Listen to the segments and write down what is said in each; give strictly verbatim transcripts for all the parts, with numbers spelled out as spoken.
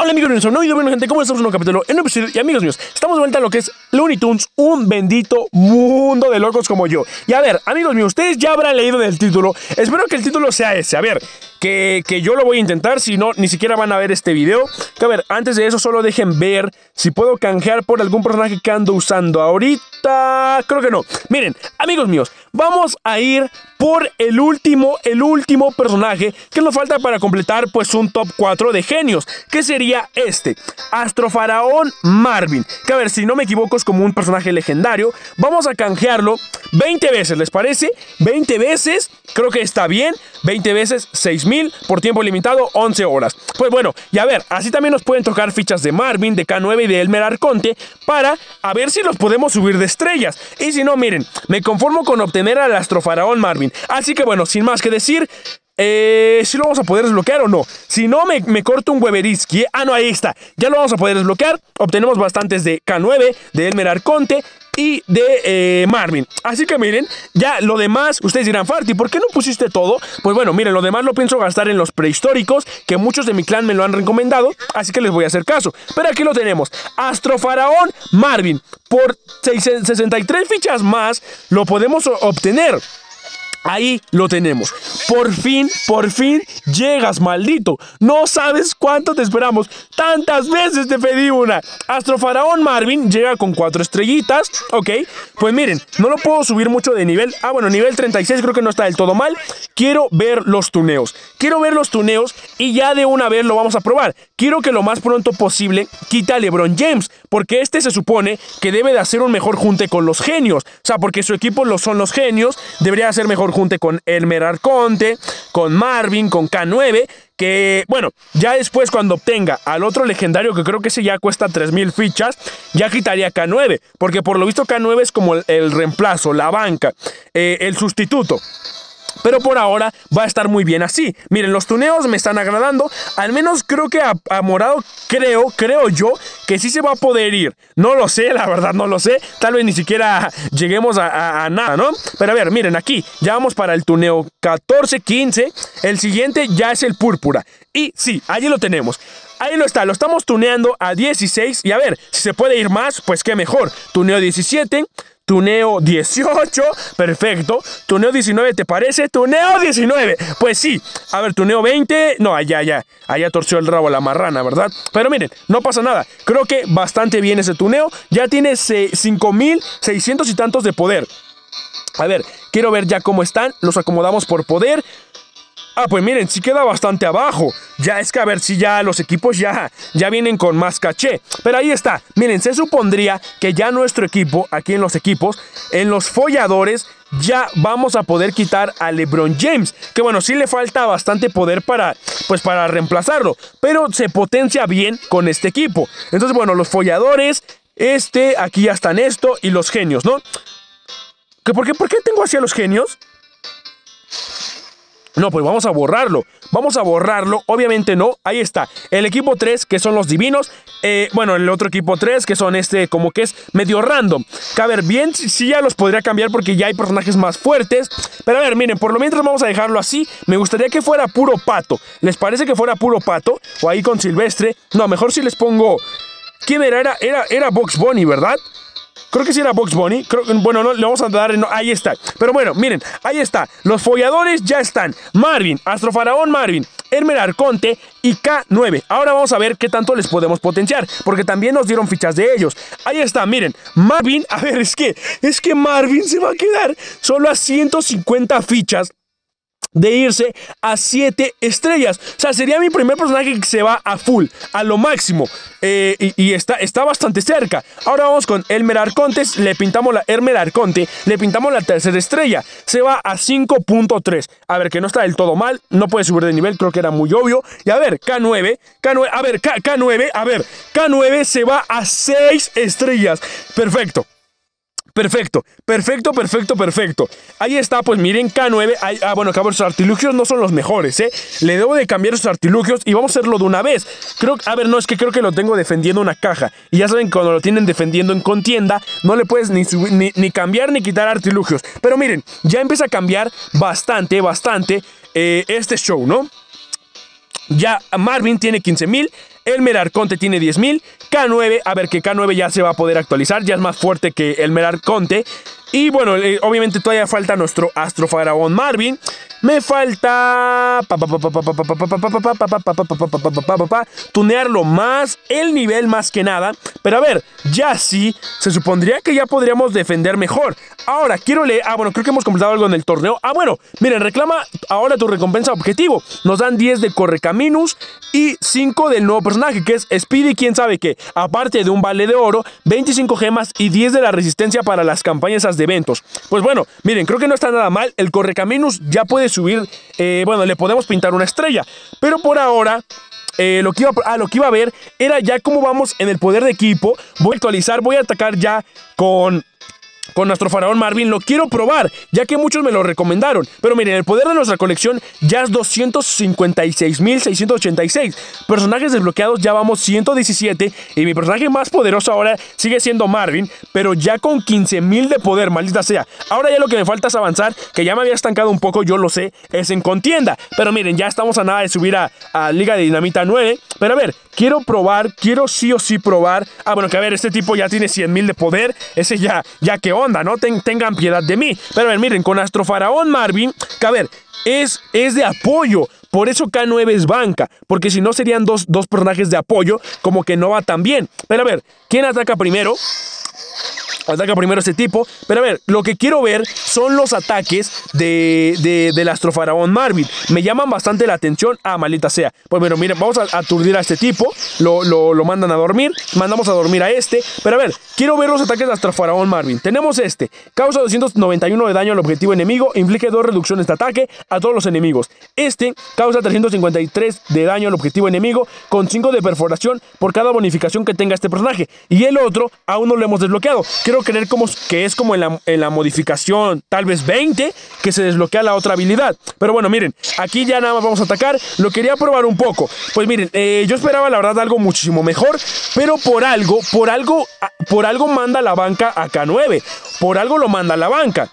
Hola amigos míos, no video bueno gente, ¿cómo estamos en un capítulo? En un episodio, y amigos míos, estamos de vuelta a lo que es Looney Tunes, un bendito mundo de locos como yo. Y a ver, amigos míos, ustedes ya habrán leído en el título, espero que el título sea ese, a ver, que, que yo lo voy a intentar, si no, ni siquiera van a ver este video. Que a ver, antes de eso solo dejen ver si puedo canjear por algún personaje que ando usando ahorita. Creo que no. Miren, amigos míos, vamos a ir por el último, el último personaje que nos falta para completar pues un top cuatro de genios, que sería este, Astrofaraón Marvin, que a ver, si no me equivoco es como un personaje legendario. Vamos a canjearlo veinte veces, ¿les parece? veinte veces, creo que está bien, veinte veces, seis mil, por tiempo limitado, once horas. Pues bueno, y a ver, así también nos pueden tocar fichas de Marvin, de K nueve y de Elmer Arconte, para a ver si los podemos subir de estrellas. Y si no, miren, me conformo con obtener al Astrofaraón Marvin. Así que bueno, sin más que decir, eh, si lo vamos a poder desbloquear o no. Si no, me, me corto un Weberiski. Ah, no, ahí está. Ya lo vamos a poder desbloquear. Obtenemos bastantes de K nueve, de Elmer Arconte y de eh, Marvin. Así que miren, ya lo demás, ustedes dirán, Farty, ¿por qué no pusiste todo? Pues bueno, miren, lo demás lo pienso gastar en los prehistóricos, que muchos de mi clan me lo han recomendado, así que les voy a hacer caso. Pero aquí lo tenemos, Astrofaraón Marvin. Por sesenta y tres fichas más lo podemos obtener. Ahí lo tenemos. Por fin, por fin llegas, maldito. No sabes cuánto te esperamos. Tantas veces te pedí una. Astrofaraón Marvin llega con cuatro estrellitas. Ok, pues miren, no lo puedo subir mucho de nivel. Ah, bueno, nivel treinta y seis creo que no está del todo mal. Quiero ver los tuneos. Quiero ver los tuneos y ya de una vez lo vamos a probar. Quiero que lo más pronto posible quite a LeBron James, porque este se supone que debe de hacer un mejor junte con los genios. O sea, porque su equipo lo son los genios. Debería hacer mejor junte con Elmer Arconte, con Marvin, con K nueve, que bueno, ya después cuando obtenga al otro legendario, que creo que ese ya cuesta tres mil fichas, ya quitaría K nueve, porque por lo visto K nueve es como el, el reemplazo, la banca, eh, el sustituto. Pero por ahora va a estar muy bien así. Miren, los tuneos me están agradando. Al menos creo que a, a Morado, creo, creo yo, que sí se va a poder ir. No lo sé, la verdad no lo sé. Tal vez ni siquiera lleguemos a, a, a nada, ¿no? Pero a ver, miren, aquí ya vamos para el tuneo catorce, quince. El siguiente ya es el púrpura. Y sí, allí lo tenemos. Ahí lo está, lo estamos tuneando a dieciséis. Y a ver, si se puede ir más, pues qué mejor. Tuneo diecisiete. Tuneo dieciocho, perfecto. Tuneo diecinueve, ¿te parece? Tuneo diecinueve, pues sí. A ver, tuneo veinte, no, allá, allá Allá torció el rabo la marrana, ¿verdad? Pero miren, no pasa nada. Creo que bastante bien ese tuneo. Ya tiene cinco mil seiscientos y tantos de poder. A ver, quiero ver ya cómo están. Los acomodamos por poder. Ah, pues miren, sí queda bastante abajo. Ya es que a ver si ya los equipos ya, ya vienen con más caché. Pero ahí está. Miren, se supondría que ya nuestro equipo, aquí en los equipos, en los folladores, ya vamos a poder quitar a LeBron James. Que bueno, sí le falta bastante poder para, pues para reemplazarlo. Pero se potencia bien con este equipo. Entonces, bueno, los folladores, este, aquí ya están esto y los genios, ¿no? ¿Que por qué, ¿Por qué tengo así a los genios? No, pues vamos a borrarlo. Vamos a borrarlo. Obviamente no. Ahí está. El equipo tres, que son los divinos. Eh, bueno, el otro equipo tres, que son este, como que es medio random. Que a ver, bien, sí ya los podría cambiar porque ya hay personajes más fuertes. Pero a ver, miren, por lo mientras vamos a dejarlo así. Me gustaría que fuera puro pato. ¿Les parece que fuera puro pato? O ahí con Silvestre. No, mejor si les pongo... ¿Quién era? Era, era, era Bugs Bunny, ¿verdad? Creo que sí era Bugs Bunny. Creo, bueno, no, le vamos a dar... No, ahí está. Pero bueno, miren, ahí está. Los folladores ya están. Marvin, Astrofaraón Marvin, Elmer Arconte y K nueve. Ahora vamos a ver qué tanto les podemos potenciar, porque también nos dieron fichas de ellos. Ahí está, miren. Marvin, a ver, es que... Es que Marvin se va a quedar solo a ciento cincuenta fichas de irse a siete estrellas. O sea, sería mi primer personaje que se va a full, a lo máximo. Eh, y y está, está bastante cerca. Ahora vamos con Elmer Arconte. Le pintamos la Elmer Arconte. Le pintamos la tercera estrella. Se va a cinco punto tres. A ver, que no está del todo mal. No puede subir de nivel, creo que era muy obvio. Y a ver, K nueve. K nueve, a ver, K, K9. A ver, K nueve se va a seis estrellas. Perfecto. Perfecto, perfecto, perfecto, perfecto. Ahí está, pues miren, K nueve. Ay, ah, bueno, cabrón, sus artilugios no son los mejores, ¿eh? Le debo de cambiar sus artilugios y vamos a hacerlo de una vez. Creo, a ver, no, es que creo que lo tengo defendiendo una caja. Y ya saben, cuando lo tienen defendiendo en contienda, no le puedes ni, subir, ni, ni cambiar ni quitar artilugios. Pero miren, ya empieza a cambiar bastante, bastante eh, este show, ¿no? Ya Marvin tiene quince mil. Elmer Arconte tiene diez mil. K nueve, a ver que K nueve ya se va a poder actualizar, ya es más fuerte que Elmer Arconte. Y bueno, eh, obviamente todavía falta nuestro Astrofaraón Marvin. Me falta tunearlo más, el nivel más que nada. Pero a ver, ya sí, se supondría que ya podríamos defender mejor. Ahora, quiero leer... Ah, bueno, creo que hemos completado algo en el torneo. Ah, bueno, miren, reclama ahora tu recompensa objetivo. Nos dan diez de Correcaminos y cinco del nuevo personaje, que es Speedy, quién sabe qué. Aparte de un vale de oro, veinticinco gemas y diez de la resistencia para las campañas de eventos. Pues bueno, miren, creo que no está nada mal. El Correcaminos ya puede subir, eh, bueno, le podemos pintar una estrella. Pero por ahora... Eh, lo, que iba, ah, lo que iba a ver era ya cómo vamos en el poder de equipo. Voy a actualizar, voy a atacar ya con... Con nuestro faraón Marvin. Lo quiero probar, ya que muchos me lo recomendaron. Pero miren, el poder de nuestra colección ya es doscientos cincuenta y seis mil seiscientos ochenta y seis. Personajes desbloqueados ya vamos ciento diecisiete. Y mi personaje más poderoso ahora sigue siendo Marvin, pero ya con quince mil de poder, maldita sea. Ahora ya lo que me falta es avanzar, que ya me había estancado un poco, yo lo sé, es en contienda. Pero miren, ya estamos a nada de subir a, a Liga de Dinamita nueve. Pero a ver, quiero probar, quiero sí o sí probar. Ah, bueno, que a ver, este tipo ya tiene cien mil de poder. Ese ya, ya que onda, ¿no? Ten, tengan piedad de mí. Pero a ver, miren, con Astrofaraón Marvin, que a ver, es, es de apoyo. Por eso K nueve es banca, porque si no serían dos, dos personajes de apoyo, como que no va tan bien. Pero a ver, ¿quién ataca primero? Ataca primero este tipo. Pero a ver, lo que quiero ver son los ataques de, de, del Astrofaraón Marvin. Me llaman bastante la atención. Ah, maldita sea. Pues bueno, miren, vamos a aturdir a este tipo. Lo, lo, lo mandan a dormir. Mandamos a dormir a este. Pero a ver, quiero ver los ataques de Astrofaraón Marvin. Tenemos este. Causa doscientos noventa y uno de daño al objetivo enemigo. Inflige dos reducciones de ataque a todos los enemigos. Este causa trescientos cincuenta y tres de daño al objetivo enemigo, con cinco de perforación por cada bonificación que tenga este personaje. Y el otro aún no lo hemos desbloqueado. Quiero creer como, que es como en la, en la modificación tal vez veinte, que se desbloquea la otra habilidad. Pero bueno, miren, aquí ya nada más vamos a atacar. Lo quería probar un poco. Pues miren, eh, yo esperaba la verdad algo muchísimo mejor, pero por algo, por algo, por algo manda la banca a K nueve. Por algo lo manda la banca.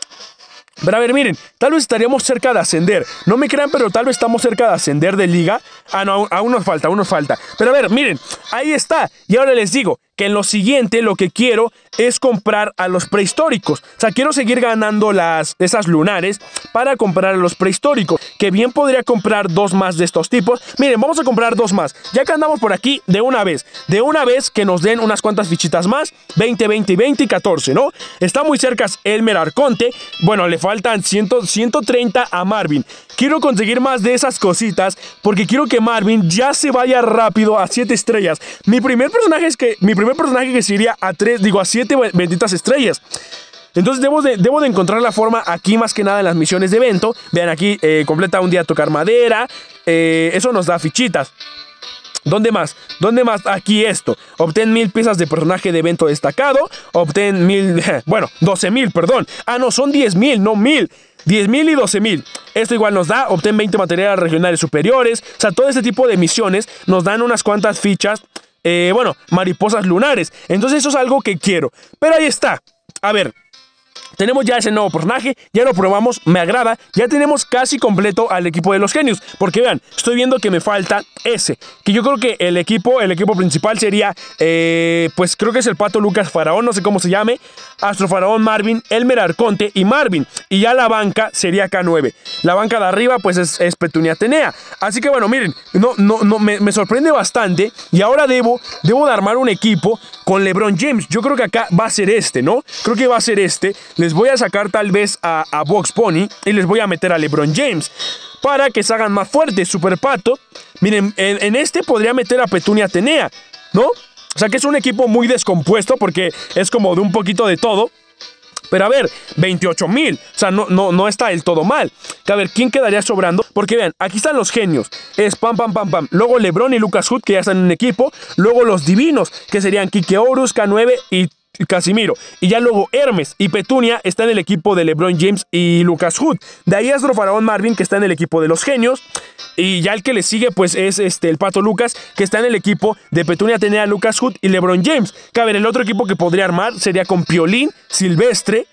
Pero a ver, miren, tal vez estaríamos cerca de ascender. No me crean, pero tal vez estamos cerca de ascender de liga. Ah, no, aún, aún nos falta, aún nos falta. Pero a ver, miren, ahí está. Y ahora les digo que en lo siguiente lo que quiero es comprar a los prehistóricos. O sea, quiero seguir ganando las, esas lunares para comprar a los prehistóricos. Que bien podría comprar dos más de estos tipos. Miren, vamos a comprar dos más. Ya que andamos por aquí, de una vez. De una vez que nos den unas cuantas fichitas más. veinte, veinte, veinte y catorce, ¿no? Está muy cerca Elmer Arconte. Bueno, le faltan cien, ciento treinta a Marvin. Quiero conseguir más de esas cositas porque quiero que Marvin ya se vaya rápido a siete estrellas. Mi primer personaje es que... Mi primer personaje que se iría a tres, digo a siete benditas estrellas. Entonces debo de, debo de encontrar la forma aquí más que nada en las misiones de evento. Vean aquí, eh, completa un día tocar madera. Eh, eso nos da fichitas. ¿Dónde más? ¿Dónde más? Aquí esto. Obtén mil piezas de personaje de evento destacado. Obtén mil... Bueno, doce mil, perdón. Ah, no, son diez mil, no mil. diez mil y doce mil. Esto igual nos da. Obtén veinte materiales regionales superiores. O sea, todo este tipo de misiones nos dan unas cuantas fichas. Eh, bueno, mariposas lunares. Entonces eso es algo que quiero. Pero ahí está. A ver. Tenemos ya ese nuevo personaje, ya lo probamos, me agrada, ya tenemos casi completo al equipo de los genios, porque vean, estoy viendo que me falta ese, que yo creo que el equipo, el equipo principal sería, eh, pues creo que es el Pato Lucas Faraón, no sé cómo se llame, Astrofaraón Marvin, Elmer Arconte y Marvin, y ya la banca sería K nueve, la banca de arriba pues es, es Petunia Atenea, así que bueno, miren, no, no, no, me, me sorprende bastante, y ahora debo, debo de armar un equipo con LeBron James, yo creo que acá va a ser este, ¿no? Creo que va a ser este, les voy a sacar tal vez a, a Box Pony y les voy a meter a LeBron James para que se hagan más fuertes. Super Pato, miren, en, en este podría meter a Petunia Atenea, ¿no? O sea que es un equipo muy descompuesto porque es como de un poquito de todo. Pero a ver, veintiocho mil, o sea, no, no, no está del todo mal. Que a ver, ¿quién quedaría sobrando? Porque vean, aquí están los genios. Es pam, pam, pam, pam. Luego LeBron y Lucas Hood, que ya están en un equipo. Luego los divinos, que serían Kike Horus, K nueve y Casimiro. Y ya luego Hermes y Petunia está en el equipo de LeBron James y Lucas Hood. De ahí Astrofaraón Marvin, que está en el equipo de los genios. Y ya el que le sigue pues es este, el Pato Lucas, que está en el equipo de Petunia Atenea, Lucas Hood y LeBron James. Que a ver, el otro equipo que podría armar sería con Piolín, Silvestre,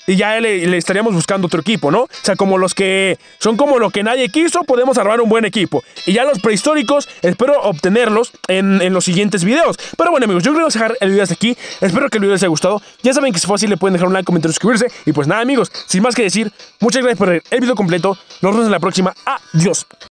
y ya le, le estaríamos buscando otro equipo, ¿no? O sea, como los que son como lo que nadie quiso, podemos armar un buen equipo. Y ya los prehistóricos, espero obtenerlos en, en los siguientes videos. Pero bueno, amigos, yo creo que vamos a dejar el video hasta aquí. Espero que el video les haya gustado. Ya saben que si fue así, le pueden dejar un like, comentar, suscribirse. Y pues nada, amigos, sin más que decir, muchas gracias por ver el video completo. Nos vemos en la próxima. Adiós.